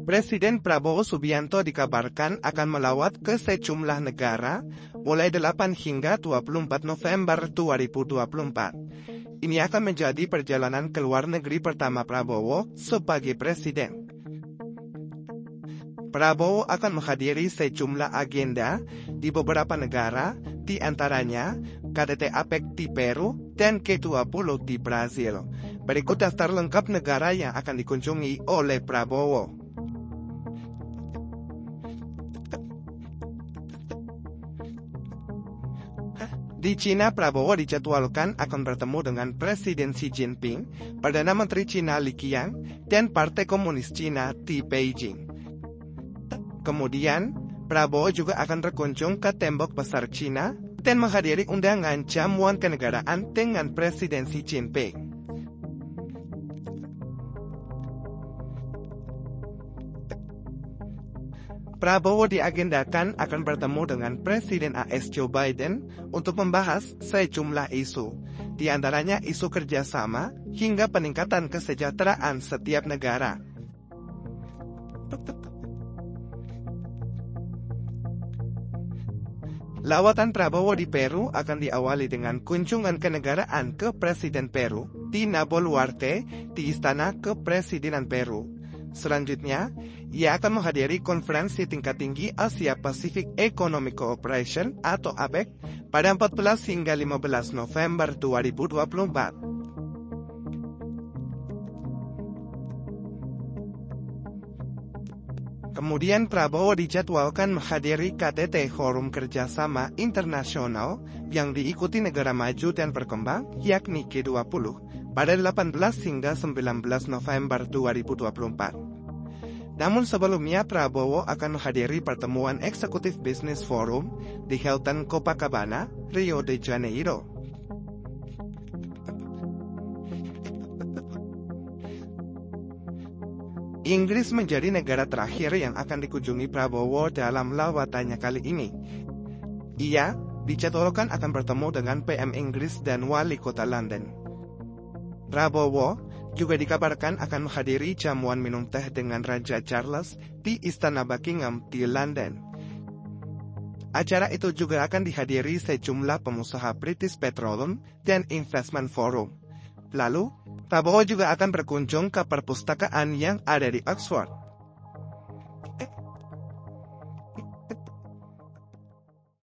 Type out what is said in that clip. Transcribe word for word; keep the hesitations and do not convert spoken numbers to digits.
Presiden Prabowo Subianto dikabarkan akan melawat ke sejumlah negara, mulai delapan hingga dua puluh empat November dua ribu dua puluh empat. Ini akan menjadi perjalanan ke luar negeri pertama Prabowo sebagai presiden. Prabowo akan menghadiri sejumlah agenda di beberapa negara, di antaranya K D T APEC di Peru dan G dua puluh di Brazil. Berikut daftar lengkap negara yang akan dikunjungi oleh Prabowo. Di Cina, Prabowo dijadwalkan akan bertemu dengan Presiden Xi Jinping, Perdana Menteri Cina Li Qiang, dan Partai Komunis Cina di Beijing. Kemudian, Prabowo juga akan berkunjung ke Tembok Besar Cina dan menghadiri undangan jamuan kenegaraan dengan Presiden Xi Jinping. Prabowo diagendakan akan bertemu dengan Presiden A S Joe Biden untuk membahas sejumlah isu, di antaranya isu kerjasama hingga peningkatan kesejahteraan setiap negara. Lawatan Prabowo di Peru akan diawali dengan kunjungan kenegaraan ke Presiden Peru, Dina Boluarte, di Istana Kepresidenan Peru. Selanjutnya, ia akan menghadiri konferensi tingkat tinggi Asia Pacific Economic Cooperation atau APEC pada empat belas hingga lima belas November dua ribu dua puluh empat. Kemudian Prabowo dijadwalkan menghadiri K T T Forum Kerjasama Internasional yang diikuti negara maju dan berkembang, yakni G dua puluh, pada delapan belas hingga sembilan belas November dua ribu dua puluh empat. Namun sebelumnya Prabowo akan menghadiri pertemuan Eksekutif Business Forum di Hilton Copacabana, Rio de Janeiro. Inggris menjadi negara terakhir yang akan dikunjungi Prabowo dalam lawatannya kali ini. Ia dijadwalkan akan bertemu dengan P M Inggris dan Wali Kota London. Prabowo juga dikabarkan akan menghadiri jamuan minum teh dengan Raja Charles di Istana Buckingham di London. Acara itu juga akan dihadiri sejumlah pengusaha British Petroleum dan Investment Forum. Lalu, Prabowo juga akan berkunjung ke perpustakaan yang ada di Oxford.